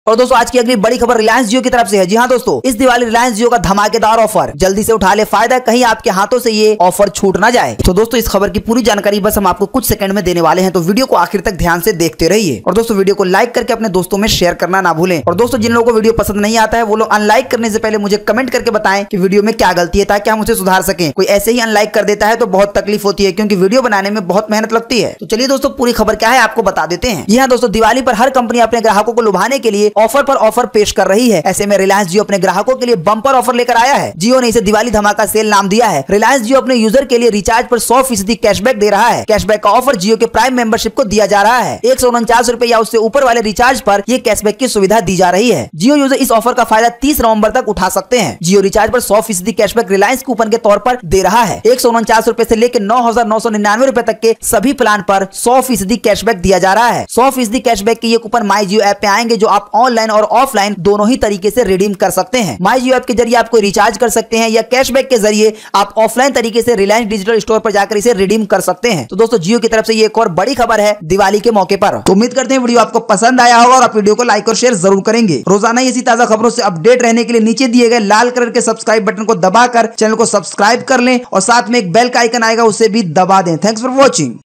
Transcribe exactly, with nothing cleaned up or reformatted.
और दोस्तों आज की अगली बड़ी खबर रिलायंस जियो की तरफ से है। जी हाँ दोस्तों, इस दिवाली रिलायंस जियो का धमाकेदार ऑफर, जल्दी से उठा ले फायदा, कहीं आपके हाथों से ये ऑफर छूट ना जाए। तो दोस्तों इस खबर की पूरी जानकारी बस हम आपको कुछ सेकंड में देने वाले हैं, तो वीडियो को आखिर तक ध्यान से देखते रहिए। और दोस्तों वीडियो को लाइक करके अपने दोस्तों में शेयर करना ना भूलें। और दोस्तों जिन लोगों को वीडियो पसंद नहीं आता है वो लोग अनलाइक करने से पहले मुझे कमेंट करके बताएं कि वीडियो में क्या गलती है, ताकि हम उसे सुधार सकें। कोई ऐसे ही अनलाइक कर देता है तो बहुत तकलीफ होती है, क्योंकि वीडियो बनाने में बहुत मेहनत लगती है। तो चलिए दोस्तों पूरी खबर क्या है आपको बता देते हैं। जी हाँ दोस्तों, दिवाली पर हर कंपनी अपने ग्राहकों को लुभाने के लिए ऑफर पर ऑफर पेश कर रही है। ऐसे में रिलायंस जियो अपने ग्राहकों के लिए बम्पर ऑफर लेकर आया है। जियो ने इसे दिवाली धमाका सेल नाम दिया है। रिलायंस जियो अपने यूजर के लिए रिचार्ज पर सौ फीसदी कैशबैक दे रहा है। कैशबैक का ऑफर जियो के प्राइम मेंबरशिप को दिया जा रहा है। एक सौ उनचास रुपए या उससे ऊपर वाले रिचार्ज पर यह कैशबैक की सुविधा दी जा रही है। जियो यूजर इस ऑफर का फायदा तीस नवंबर तक उठा सकते हैं। जियो रिचार्ज पर सौ फीसदी कैशबैक रिलायंस कूपन के तौर पर दे रहा है। एक सौ उनचास रुपए से लेकर नौ हजार नौ सौ निन्यानवे रुपए तक के सभी प्लान पर सौ फीसदी कैशबैक दिया जा रहा है। सौ फीसदी कैशबैक के ये कूपन माई जियो ऐप पे आएंगे, जो आप ऑनलाइन और ऑफलाइन दोनों ही तरीके से रिडीम कर सकते हैं। माई जियो ऐप के जरिए आप कोई रिचार्ज कर सकते हैं, या कैशबैक के जरिए आप ऑफलाइन तरीके से रिलायंस डिजिटल स्टोर पर जाकर इसे रिडीम कर सकते हैं। तो दोस्तों जियो की तरफ से ये एक और बड़ी खबर है दिवाली के मौके पर। तो उम्मीद करते हैं वीडियो आपको पसंद आया होगा और आप वीडियो को लाइक और शेयर जरूर करेंगे। रोजाना इसी ताजा खबरों से अपडेट रहने के लिए नीचे दिए गए लाल कलर के सब्सक्राइब बटन को दबाकर चैनल को सब्सक्राइब कर लें, और साथ में एक बेल का आइकन आएगा उसे भी दबा दें। Thanks for watching.